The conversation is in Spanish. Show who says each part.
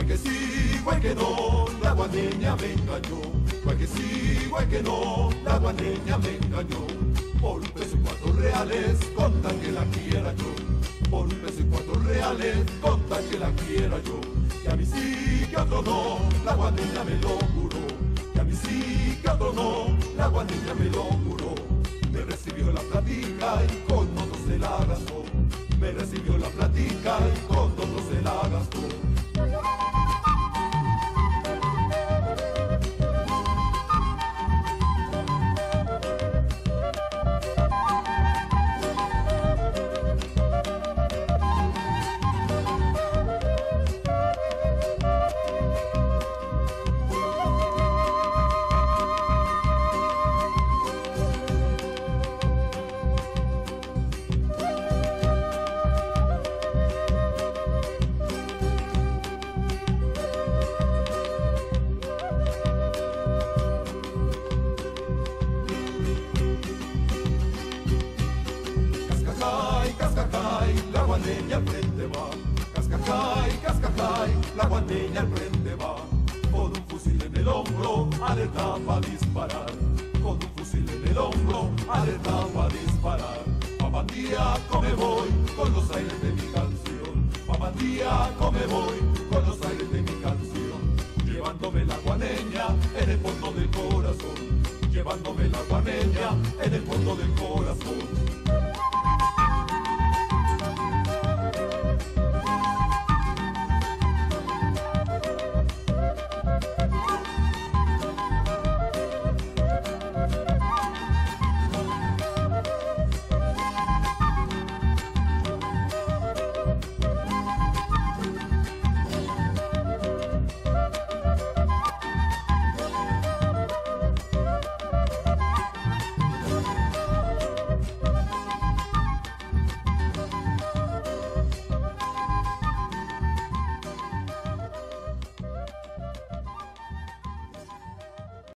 Speaker 1: Guay que sí, guay que no, la guaneña me engañó. Guay que sí, guay que no, la guaneña me engañó. Por $1 y 4 reales, con tal que la quiera yo. Por $1 y 4 reales, con tal que la quiera yo. Que a mí sí, que a otro no, la guaneña me lo juró. Que a mí sí, que a otro no, la guaneña me lo juró. Me recibió la platica y con otro se la gastó. Me recibió la platica y con otro se la gastó. La guaneña al frente va, cascajay, la guaneña al frente va. Con un fusil en el hombro, alerta pa' disparar. Con un fusil en el hombro, alerta pa' disparar. Papandíaco me voy con los aires de mi canción. Papandíaco me voy con los aires de mi canción. Llevándome la guaneña en el fondo del corazón. Llevándome la guaneña en el fondo del corazón.